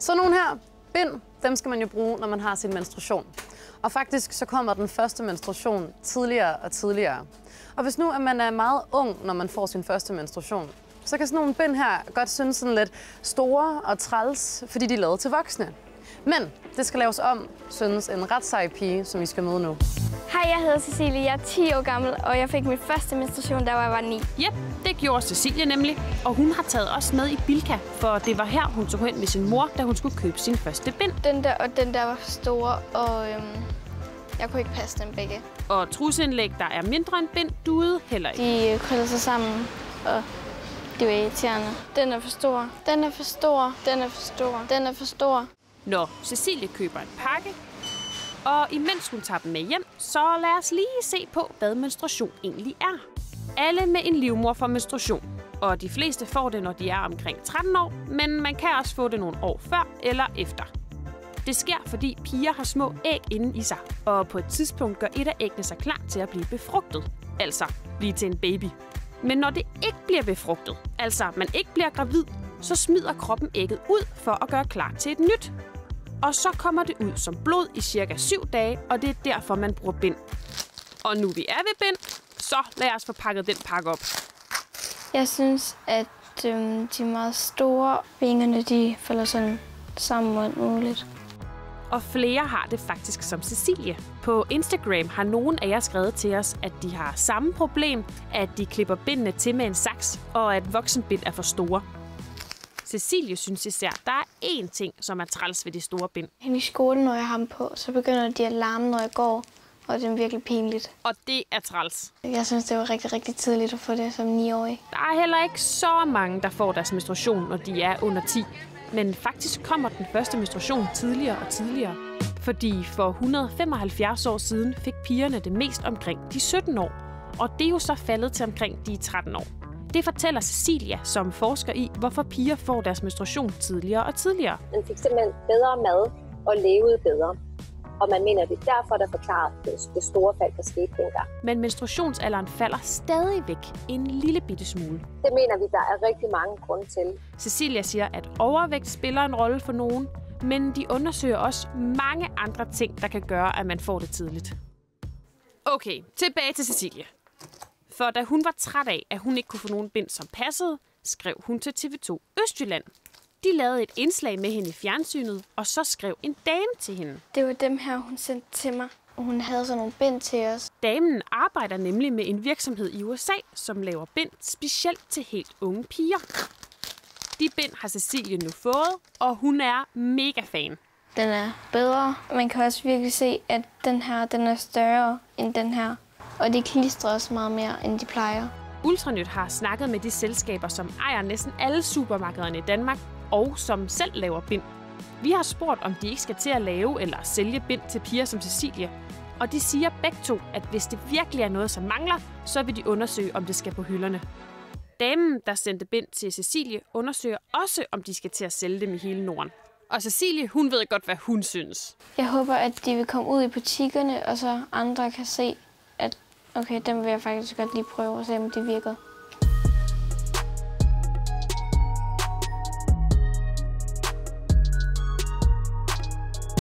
Så nogle her bind, dem skal man jo bruge, når man har sin menstruation. Og faktisk så kommer den første menstruation tidligere og tidligere. Og hvis nu at man er meget ung, når man får sin første menstruation, så kan sådan nogle bind her godt synes sådan lidt store og træls, fordi de er lavet til voksne. Men det skal laves om, synes en ret sej pige, som I skal møde nu. Hej, jeg hedder Cecilie. Jeg er 10 år gammel, og jeg fik min første menstruation, da jeg var 9. Yep, det gjorde Cecilie nemlig. Og hun har taget os med i Bilka, for det var her, hun tog hen med sin mor, da hun skulle købe sin første bind. Den der var store, og jeg kunne ikke passe dem begge. Og trusseindlæg, der er mindre end bind, duede heller ikke. De krøllede sig sammen, og det var irriterende. Den er for stor. Den er for stor. Den er for stor. Den er for stor. Når Cecilie køber en pakke, og imens hun tager dem med hjem, så lad os lige se på, hvad menstruation egentlig er. Alle med en livmor får menstruation, og de fleste får det, når de er omkring 13 år, men man kan også få det nogle år før eller efter. Det sker, fordi piger har små æg inde i sig, og på et tidspunkt gør et af æggene sig klar til at blive befrugtet, altså blive til en baby. Men når det ikke bliver befrugtet, altså man ikke bliver gravid, så smider kroppen ægget ud for at gøre klar til et nyt. Og så kommer det ud som blod i cirka 7 dage, og det er derfor, man bruger bind. Og nu vi er ved bind, så lad os få pakket den pakke op. Jeg synes, at de er meget store. Vingerne, de falder sådan sammen og muligt. Og flere har det faktisk som Cecilie. På Instagram har nogen af jer skrevet til os, at de har samme problem, at de klipper bindene til med en saks, og at voksenbind er for store. Cecilie synes især, der er én ting, som er træls ved de store bind. Hen i skolen, når jeg har dem på, så begynder de at larme, når jeg går, og det er virkelig pinligt. Og det er træls. Jeg synes, det var rigtig, rigtig tidligt at få det som 9-årig. Der er heller ikke så mange, der får deres menstruation, når de er under 10. Men faktisk kommer den første menstruation tidligere og tidligere. Fordi for 175 år siden fik pigerne det mest omkring de 17 år. Og det er jo så faldet til omkring de 13 år. Det fortæller Cecilia, som forsker i, hvorfor piger får deres menstruation tidligere og tidligere. Man fik simpelthen bedre mad og levede bedre. Og man mener, det er derfor, der forklarer det store fald, der skete dengang. Men menstruationsalderen falder stadigvæk en lille bitte smule. Det mener vi, der er rigtig mange grunde til. Cecilia siger, at overvægt spiller en rolle for nogen, men de undersøger også mange andre ting, der kan gøre, at man får det tidligt. Okay, tilbage til Cecilie. For da hun var træt af, at hun ikke kunne få nogen bind, som passede, skrev hun til TV2 Østjylland. De lavede et indslag med hende i fjernsynet, og så skrev en dame til hende. Det var dem her, hun sendte til mig. Hun havde sådan nogle bind til os. Damen arbejder nemlig med en virksomhed i USA, som laver bind specielt til helt unge piger. De bind har Cecilie nu fået, og hun er mega fan. Den er bedre. Man kan også virkelig se, at den her den er større end den her. Og de klistrer også meget mere, end de plejer. Ultranyt har snakket med de selskaber, som ejer næsten alle supermarkederne i Danmark, og som selv laver bind. Vi har spurgt, om de ikke skal til at lave eller sælge bind til piger som Cecilie. Og de siger begge to, at hvis det virkelig er noget, som mangler, så vil de undersøge, om det skal på hylderne. Damen, der sendte bind til Cecilie, undersøger også, om de skal til at sælge dem i hele Norden. Og Cecilie, hun ved godt, hvad hun synes. Jeg håber, at de vil komme ud i butikkerne, og så andre kan se, at okay, dem vil jeg faktisk godt lige prøve og se, om det virker.